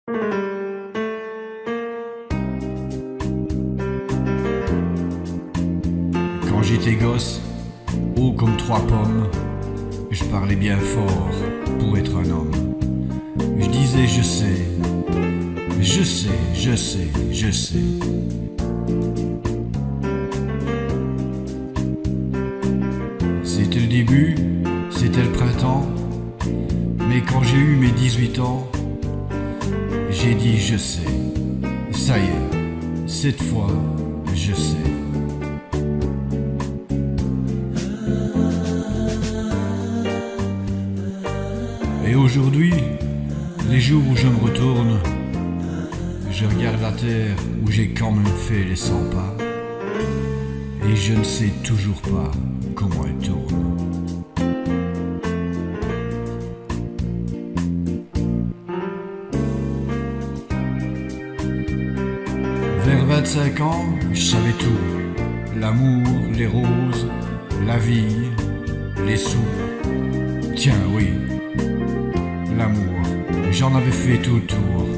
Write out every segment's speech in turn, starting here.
Quand j'étais gosse, haut comme 3 pommes, je parlais bien fort pour être un homme. Je disais je sais, je sais, je sais, je sais. C'était le début, c'était le printemps, mais quand j'ai eu mes 18 ans, j'ai dit je sais, ça y est, cette fois je sais. Et aujourd'hui, les jours où je me retourne, je regarde la terre où j'ai quand même fait les 100 pas, et je ne sais toujours pas comment elle tourne. Vers 25 ans, je savais tout. L'amour, les roses, la vie, les sous. Tiens, oui, l'amour, j'en avais fait tout le tour.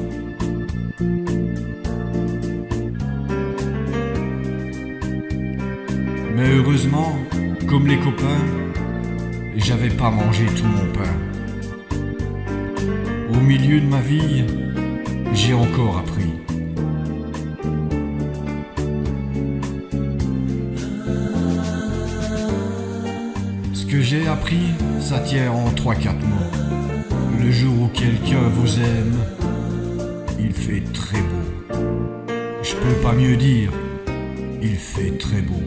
Mais heureusement, comme les copains, j'avais pas mangé tout mon pain. Au milieu de ma vie, j'ai encore appris. Ce que j'ai appris, ça tient en 3-4 mots. Le jour où quelqu'un vous aime, il fait très beau. Je peux pas mieux dire, il fait très beau.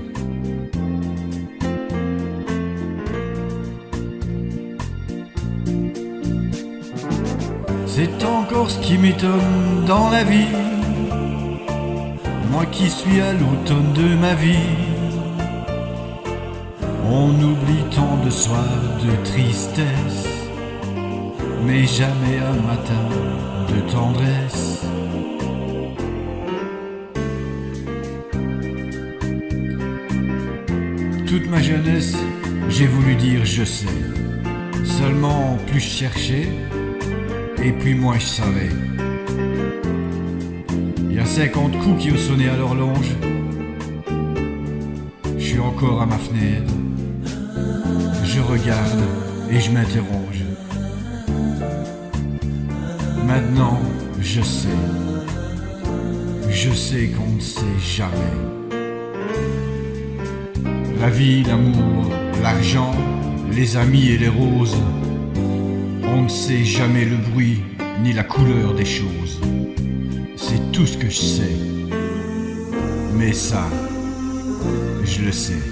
C'est encore ce qui m'étonne dans la vie, moi qui suis à l'automne de ma vie. On oublie tant de soirs de tristesse, mais jamais un matin de tendresse. Toute ma jeunesse, j'ai voulu dire je sais. Seulement plus je cherchais, et puis moi je savais. Il y a 50 coups qui ont sonné à l'horloge. Je suis encore à ma fenêtre. Je regarde et je m'interroge. Maintenant, je sais. Je sais qu'on ne sait jamais. La vie, l'amour, l'argent, les amis et les roses. On ne sait jamais le bruit ni la couleur des choses. C'est tout ce que je sais. Mais ça, je le sais.